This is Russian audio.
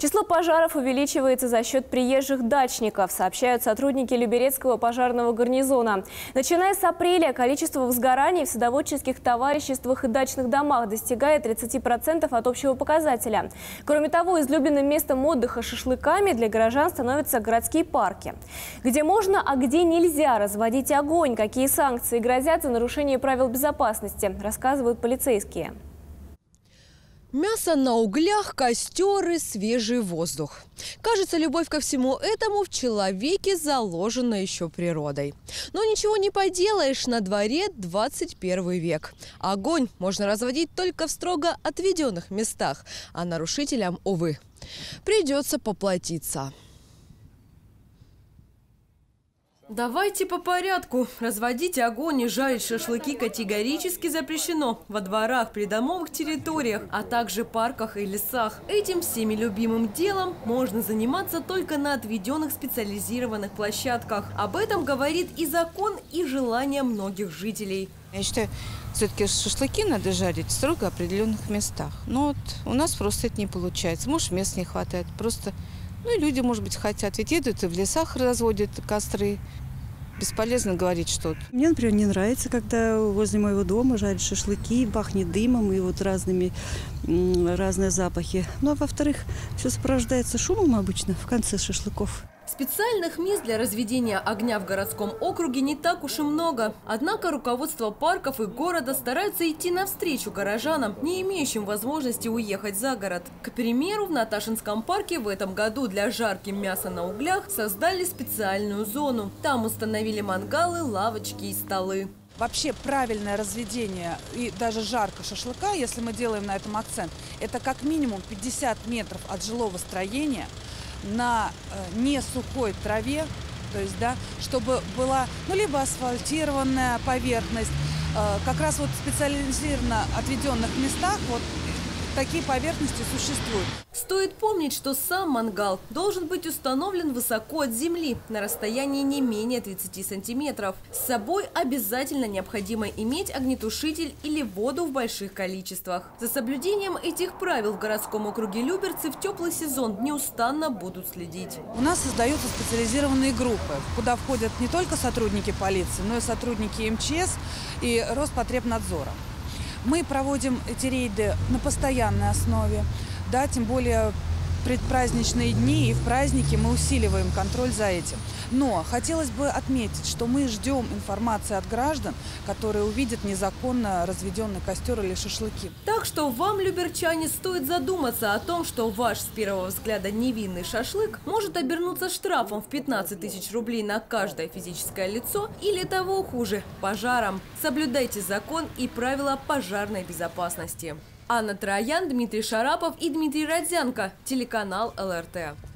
Число пожаров увеличивается за счет приезжих дачников, сообщают сотрудники Люберецкого пожарного гарнизона. Начиная с апреля количество возгораний в садоводческих товариществах и дачных домах достигает 30% от общего показателя. Кроме того, излюбленным местом отдыха шашлыками для горожан становятся городские парки. Где можно, а где нельзя разводить огонь, какие санкции грозят за нарушение правил безопасности, рассказывают полицейские. Мясо на углях, костеры, свежий воздух. Кажется, любовь ко всему этому в человеке заложена еще природой. Но ничего не поделаешь, на дворе 21 век. Огонь можно разводить только в строго отведенных местах, а нарушителям, увы, придется поплатиться. Давайте по порядку. Разводить огонь и жарить шашлыки категорически запрещено во дворах, придомовых территориях, а также парках и лесах. Этим всеми любимым делом можно заниматься только на отведенных специализированных площадках. Об этом говорит и закон, и желание многих жителей. Я считаю, все-таки шашлыки надо жарить в строго определенных местах. Но вот у нас просто это не получается. Может, мест не хватает. Просто, и люди, может быть, хотят. Ведь едут и в лесах разводят костры. Бесполезно говорить что-то. Мне, например, не нравится, когда возле моего дома жарят шашлыки, пахнет дымом и вот разные запахи. Ну, а во-вторых, все сопровождается шумом обычно в конце шашлыков. Специальных мест для разведения огня в городском округе не так уж и много. Однако руководство парков и города стараются идти навстречу горожанам, не имеющим возможности уехать за город. К примеру, в Наташинском парке в этом году для жарки мяса на углях создали специальную зону. Там установили мангалы, лавочки и столы. Вообще правильное разведение и даже жарка шашлыка, если мы делаем на этом акцент, это как минимум 50 метров от жилого строения на не сухой траве, то есть, да, чтобы была либо асфальтированная поверхность, как раз вот в специализированно отведенных местах вот такие поверхности существуют. Стоит помнить, что сам мангал должен быть установлен высоко от земли, на расстоянии не менее 30 сантиметров. С собой обязательно необходимо иметь огнетушитель или воду в больших количествах. За соблюдением этих правил в городском округе Люберцы в теплый сезон неустанно будут следить. У нас создаются специализированные группы, куда входят не только сотрудники полиции, но и сотрудники МЧС и Роспотребнадзора. Мы проводим эти рейды на постоянной основе, да, тем более предпраздничные дни и в праздники мы усиливаем контроль за этим. Но хотелось бы отметить, что мы ждем информации от граждан, которые увидят незаконно разведенный костер или шашлыки. Так что вам, люберчане, стоит задуматься о том, что ваш с первого взгляда невинный шашлык может обернуться штрафом в 15 тысяч рублей на каждое физическое лицо или того хуже – пожаром. Соблюдайте закон и правила пожарной безопасности. Анна Троян, Дмитрий Шарапов и Дмитрий Родзянко. Телеканал ЛРТ.